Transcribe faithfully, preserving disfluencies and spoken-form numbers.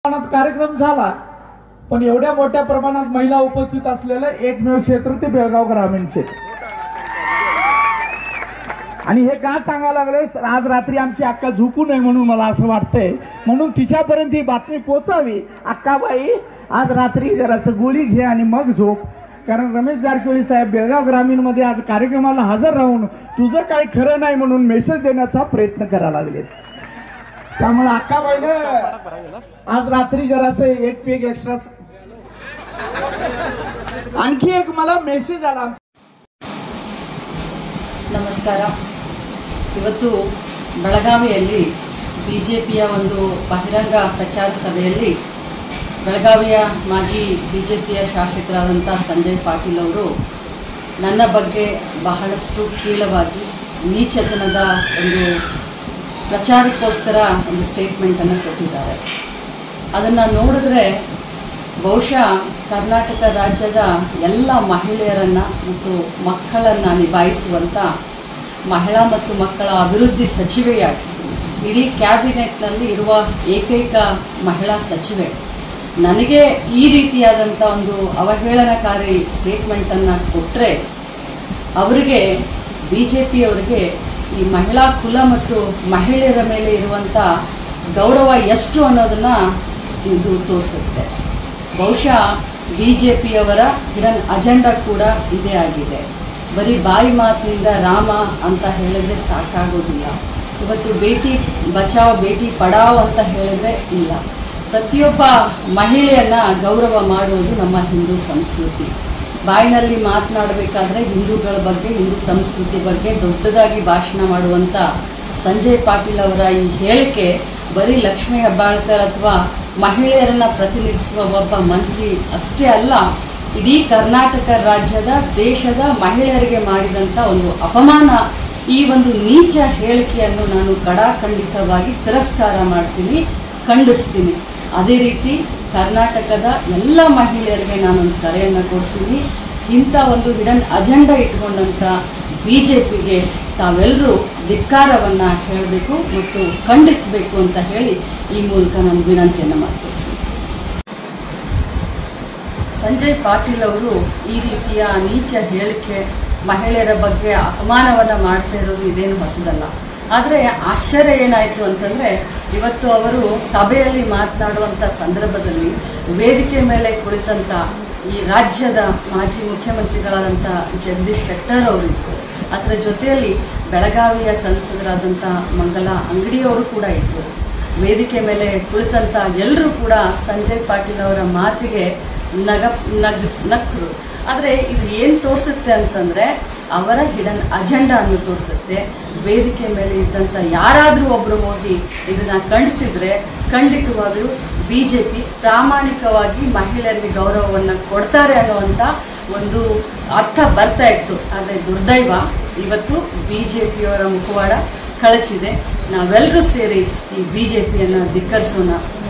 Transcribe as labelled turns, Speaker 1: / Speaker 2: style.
Speaker 1: कार्यक्रम झाला, पण एवढ्या मोठ्या प्रमाणात महिला उपस्थित असलेलं एकमेव क्षेत्र ते बेळगाव ग्रामीण क्षेत्र. आणि हे का सांगायला लागले, आज रात्री आमची अक्का झोपू नये म्हणून मला असं वाटतंय, म्हणून तिच्यापर्यंत ही बातमी पोहोचावी. अक्काबाई, आज रात्री जरासं गोळी घे आणि मग झोप, कारण रमेश जारकिहोळी साहेब बेळगाव ग्रामीण मध्ये आज कार्यक्रमाला हजर राहून तुझं काही खरं नाही म्हणून मेसेज देण्याचा प्रयत्न करायला लागले. त्यामुळे अक्काबाईला आज रात्री जरासं एक पेग एक्स्ट्रा. आणखी एक मला मेसेज आला.
Speaker 2: ನಮಸ್ಕಾರ. ಇವತ್ತು ಬೆಳಗಾವಿಯಲ್ಲಿ ಬಿಜೆಪಿಯ ಒಂದು ಬಹಿರಂಗ ಪ್ರಚಾರ ಸಭೆಯಲ್ಲಿ ಬೆಳಗಾವಿಯ ಮಾಜಿ ಬಿಜೆಪಿಯ ಶಾಸಕರಾದಂಥ ಸಂಜಯ್ ಪಾಟೀಲ್ ಅವರು ನನ್ನ ಬಗ್ಗೆ ಬಹಳಷ್ಟು ಕೀಳವಾಗಿ ನೀಚತನದ ಒಂದು ಪ್ರಚಾರಕ್ಕೋಸ್ಕರ ಒಂದು ಸ್ಟೇಟ್ಮೆಂಟನ್ನು ಕೊಟ್ಟಿದ್ದಾರೆ. ಅದನ್ನು ನೋಡಿದ್ರೆ ಬಹುಶಃ ಕರ್ನಾಟಕ ರಾಜ್ಯದ ಎಲ್ಲ ಮಹಿಳೆಯರನ್ನು ಮತ್ತು ಮಕ್ಕಳನ್ನು ನಿಭಾಯಿಸುವಂಥ ಮಹಿಳಾ ಮತ್ತು ಮಕ್ಕಳ ಅಭಿವೃದ್ಧಿ ಸಚಿವೆಯಾಗಿ ಇಡೀ ಕ್ಯಾಬಿನೆಟ್ನಲ್ಲಿ ಇರುವ ಏಕೈಕ ಮಹಿಳಾ ಸಚಿವೆ ನನಗೆ ಈ ರೀತಿಯಾದಂಥ ಒಂದು ಅವಹೇಳನಕಾರಿ ಸ್ಟೇಟ್ಮೆಂಟನ್ನು ಕೊಟ್ಟರೆ ಅವರಿಗೆ ಬಿ ಜೆ ಪಿಯವರಿಗೆ ಈ ಮಹಿಳಾ ಕುಲ ಮತ್ತು ಮಹಿಳೆಯರ ಮೇಲೆ ಇರುವಂಥ ಗೌರವ ಎಷ್ಟು ಅನ್ನೋದನ್ನು ಇದು ತೋರಿಸುತ್ತೆ. ಬಹುಶಃ ಬಿ ಜೆ ಪಿಯವರ ಹಿಡನ್ ಅಜೆಂಡಾ ಕೂಡ ಇದೇ ಆಗಿದೆ. ಬರೀ ಬಾಯಿ ಮಾತಿನಿಂದ ರಾಮ ಅಂತ ಹೇಳಿದ್ರೆ ಸಾಕಾಗೋದಿಲ್ಲ. ಇವತ್ತು ಬೇಟಿ ಬಚಾವ್ ಬೇಟಿ ಪಡಾವ್ ಅಂತ ಹೇಳಿದ್ರೆ ಇಲ್ಲ. ಪ್ರತಿಯೊಬ್ಬ ಮಹಿಳೆಯನ್ನು ಗೌರವ ಮಾಡುವುದು ನಮ್ಮ ಹಿಂದೂ ಸಂಸ್ಕೃತಿ. ಬಾಯಿನಲ್ಲಿ ಮಾತನಾಡಬೇಕಾದ್ರೆ ಹಿಂದೂಗಳ ಬಗ್ಗೆ, ಹಿಂದೂ ಸಂಸ್ಕೃತಿ ಬಗ್ಗೆ ದೊಡ್ಡದಾಗಿ ಭಾಷಣ ಮಾಡುವಂಥ ಸಂಜಯ್ ಪಾಟೀಲ್ ಅವರ ಈ ಹೇಳಿಕೆ ಬರೀ ಲಕ್ಷ್ಮೀ ಹೆಬ್ಬಾಳ್ಕರ್ ಅಥವಾ ಮಹಿಳೆಯರನ್ನು ಪ್ರತಿನಿಧಿಸುವ ಒಬ್ಬ ಮಂತ್ರಿ ಅಷ್ಟೇ ಅಲ್ಲ, ಇಡೀ ಕರ್ನಾಟಕ ರಾಜ್ಯದ ದೇಶದ ಮಹಿಳೆಯರಿಗೆ ಮಾಡಿದಂಥ ಒಂದು ಅಪಮಾನ. ಈ ಒಂದು ನೀಚ ಹೇಳಿಕೆಯನ್ನು ನಾನು ಕಡಾಖಂಡಿತವಾಗಿ ತಿರಸ್ಕಾರ ಮಾಡ್ತೀನಿ, ಖಂಡಿಸ್ತೀನಿ. ಅದೇ ರೀತಿ ಕರ್ನಾಟಕದ ಎಲ್ಲ ಮಹಿಳೆಯರಿಗೆ ನಾನೊಂದು ಕರೆಯನ್ನು ಕೊಡ್ತೀನಿ. ಇಂಥ ಒಂದು ಹಿಡನ್ ಅಜೆಂಡಾ ಇಟ್ಕೊಂಡಂಥ ಬಿ ಜೆ ಪಿಗೆ ತಾವೆಲ್ಲರೂ ಧಿಕ್ಕಾರವನ್ನು ಹೇಳಬೇಕು ಮತ್ತು ಖಂಡಿಸಬೇಕು ಅಂತ ಹೇಳಿ ಈ ಮೂಲಕ ನಾನು ವಿನಂತಿಯನ್ನು ಮಾಡ್ತೀನಿ. ಸಂಜಯ್ ಪಾಟೀಲ್ ಅವರು ಈ ರೀತಿಯ ನೀಚ ಹೇಳಿಕೆ, ಮಹಿಳೆಯರ ಬಗ್ಗೆ ಅಪಮಾನವನ್ನು ಮಾಡ್ತಾ ಇರೋದು ಇದೇನು ಹೊಸದಲ್ಲ. ಆದರೆ ಆಶ್ಚರ್ಯ ಏನಾಯಿತು ಅಂತಂದರೆ, ಇವತ್ತು ಅವರು ಸಭೆಯಲ್ಲಿ ಮಾತನಾಡುವಂಥ ಸಂದರ್ಭದಲ್ಲಿ ವೇದಿಕೆ ಮೇಲೆ ಕುಳಿತಂಥ ಈ ರಾಜ್ಯದ ಮಾಜಿ ಮುಖ್ಯಮಂತ್ರಿಗಳಾದಂಥ ಜಗದೀಶ್ ಶೆಟ್ಟರ್ ಅವರಿದ್ದರು. ಅದರ ಜೊತೆಯಲ್ಲಿ ಬೆಳಗಾವಿಯ ಸಂಸದರಾದಂಥ ಮಂಗಲಾ ಅಂಗಡಿಯವರು ಕೂಡ ಇದ್ದರು. ವೇದಿಕೆ ಮೇಲೆ ಕುಳಿತಂಥ ಎಲ್ಲರೂ ಕೂಡ ಸಂಜಯ್ ಪಾಟೀಲ್ ಅವರ ಮಾತಿಗೆ ನಗ ನಗ್ ನಕ್ಕರು. ಆದರೆ ಇದು ಏನು ತೋರಿಸುತ್ತೆ ಅಂತಂದರೆ ಅವರ ಹಿಡನ್ ಅಜೆಂಡಾ ಅನ್ನು ತೋರಿಸುತ್ತೆ. ವೇದಿಕೆ ಮೇಲೆ ಇದ್ದಂಥ ಯಾರಾದರೂ ಒಬ್ಬರು ಹೋಗಿ ಇದನ್ನು ಖಂಡಿಸಿದ್ರೆ ಖಂಡಿತವಾಗಲೂ ಬಿ ಜೆ ಪಿ ಪ್ರಾಮಾಣಿಕವಾಗಿ ಮಹಿಳೆಯರಿಗೆ ಗೌರವವನ್ನು ಕೊಡ್ತಾರೆ ಅನ್ನುವಂಥ ಒಂದು ಅರ್ಥ ಬರ್ತಾ ಇತ್ತು. ಆದರೆ ದುರ್ದೈವ, ಇವತ್ತು ಬಿ ಜೆ ಪಿಯವರ ಮುಖವಾಡ ಕಳಚಿದೆ. ನಾವೆಲ್ಲರೂ ಸೇರಿ ಈ ಬಿ ಜೆ ಪಿಯನ್ನು ಧಿಕ್ಕರಿಸೋಣ.